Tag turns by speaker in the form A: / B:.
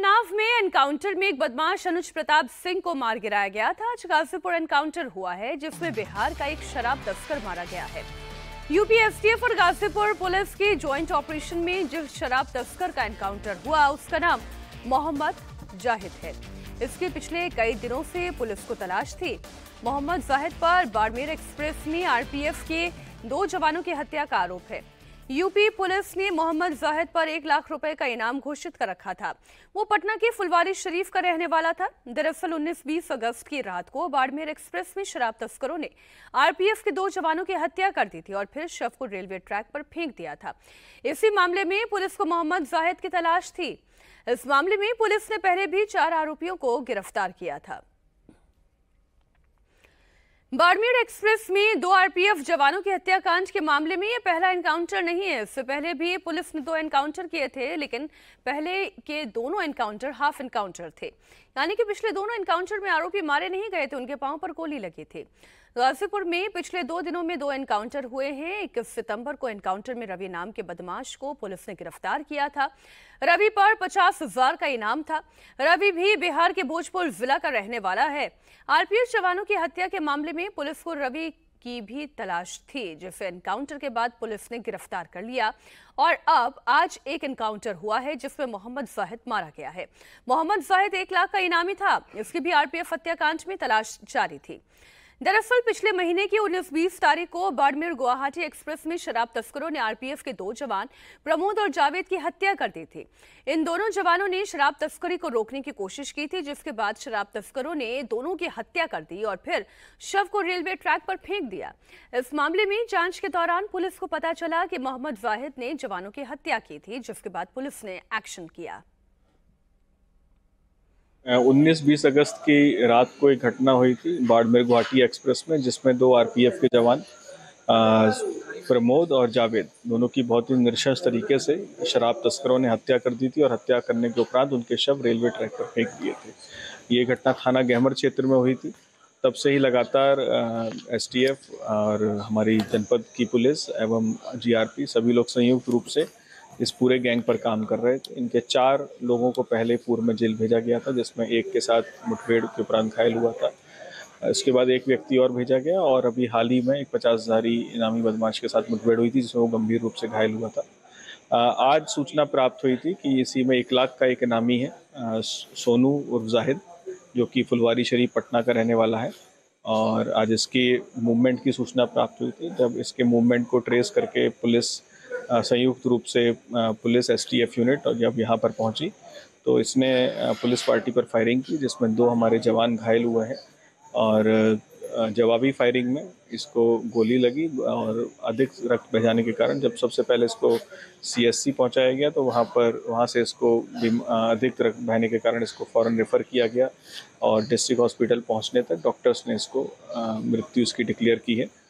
A: उन्नाव में एनकाउंटर में एक बदमाश अनुज प्रताप सिंह को मार गिराया गया था। आज गाजीपुर एनकाउंटर हुआ है जिसमें बिहार का एक शराब तस्कर मारा गया है। यूपी एसटीएफ और गाजीपुर पुलिस के ज्वाइंट ऑपरेशन में जिस शराब तस्कर का एनकाउंटर हुआ उसका नाम मोहम्मद जाहिद है। इसके पिछले कई दिनों से पुलिस को तलाश थी। मोहम्मद जाहिद पर बाड़मेर एक्सप्रेस में आरपीएफ के 2 जवानों की हत्या का आरोप है। यूपी पुलिस ने मोहम्मद जाहिद पर 1 लाख रुपए का इनाम घोषित कर रखा था। वो पटना के फुलवारी शरीफ का रहने वाला था। दरअसल 19-20 अगस्त की रात को बाड़मेर एक्सप्रेस में शराब तस्करों ने आरपीएफ के 2 जवानों की हत्या कर दी थी और फिर शव को रेलवे ट्रैक पर फेंक दिया था। इसी मामले में पुलिस को मोहम्मद जाहिद की तलाश थी। इस मामले में पुलिस ने पहले भी 4 आरोपियों को गिरफ्तार किया था। बाड़मेर एक्सप्रेस में 2 आरपीएफ जवानों की हत्याकांड के मामले में यह पहला एनकाउंटर नहीं है। इससे पहले भी पुलिस ने 2 एनकाउंटर किए थे, लेकिन पहले के दोनों एनकाउंटर हाफ एनकाउंटर थे, यानी कि पिछले दोनों एनकाउंटर में आरोपी मारे नहीं गए थे, उनके पांव पर गोली लगी थी। गाजीपुर में पिछले 2 दिनों में 2 एनकाउंटर हुए हैं। 21 सितंबर को एनकाउंटर में रवि नाम के बदमाश को पुलिस ने गिरफ्तार किया था। रवि पर 50,000 का इनाम था। रवि भी बिहार के भोजपुर जिला का रहने वाला है। आरपीएफ जवानों की हत्या के मामले में पुलिस को रवि की भी तलाश थी, जिसे एनकाउंटर के बाद पुलिस ने गिरफ्तार कर लिया। और अब आज एक एनकाउंटर हुआ है जिसमें मोहम्मद जाहिद मारा गया है। मोहम्मद जाहिद 1 लाख का इनामी था। इसकी भी आरपीएफ हत्याकांड में तलाश जारी थी। दरअसल पिछले महीने की 19-20 तारीख को बाड़मेर गुवाहाटी एक्सप्रेस में शराब तस्करों ने आरपीएफ के 2 जवान प्रमोद और जावेद की हत्या कर दी थी। इन दोनों जवानों ने शराब तस्करी को रोकने की कोशिश की थी, जिसके बाद शराब तस्करों ने दोनों की हत्या कर दी और फिर शव को रेलवे ट्रैक पर फेंक दिया। इस मामले में जांच के दौरान पुलिस को पता चला कि मोहम्मद जाहिद ने जवानों की हत्या की थी, जिसके बाद पुलिस ने एक्शन किया।
B: 19-20 अगस्त की रात को एक घटना हुई थी बाड़मेर गुवाहाटी एक्सप्रेस में, जिसमें 2 आरपीएफ के जवान प्रमोद और जावेद दोनों की बहुत ही निर्शंस तरीके से शराब तस्करों ने हत्या कर दी थी और हत्या करने के उपरांत उनके शव रेलवे ट्रैक पर फेंक दिए थे। ये घटना थाना गहमर क्षेत्र में हुई थी। तब से ही लगातार एसटीएफ और हमारी जनपद की पुलिस एवं जीआरपी सभी लोग संयुक्त रूप से इस पूरे गैंग पर काम कर रहे थे। इनके 4 लोगों को पहले पूर्व में जेल भेजा गया था, जिसमें एक के साथ मुठभेड़ के उपरांत घायल हुआ था। इसके बाद एक व्यक्ति और भेजा गया और अभी हाल ही में एक 50,000 इनामी बदमाश के साथ मुठभेड़ हुई थी, जिसमें वो गंभीर रूप से घायल हुआ था। आज सूचना प्राप्त हुई थी कि इसी में 1 लाख का एक इनामी है, सोनू उर्फ जाहिद, जो कि फुलवारी शरीफ पटना का रहने वाला है। और आज इसकी मूवमेंट की सूचना प्राप्त हुई थी। जब इसके मूवमेंट को ट्रेस करके पुलिस संयुक्त रूप से पुलिस एसटीएफ यूनिट और जब यहाँ पर पहुँची तो इसने पुलिस पार्टी पर फायरिंग की, जिसमें 2 हमारे जवान घायल हुए हैं और जवाबी फायरिंग में इसको गोली लगी और अधिक रक्त बह जाने के कारण जब सबसे पहले इसको सीएससी पहुंचाया गया तो वहाँ से इसको अधिक रक्त बहने के कारण इसको फ़ौरन रेफ़र किया गया और डिस्ट्रिक्ट हॉस्पिटल पहुंचने तक डॉक्टर्स ने इसको मृत्यु इसकी डिक्लेयर की है।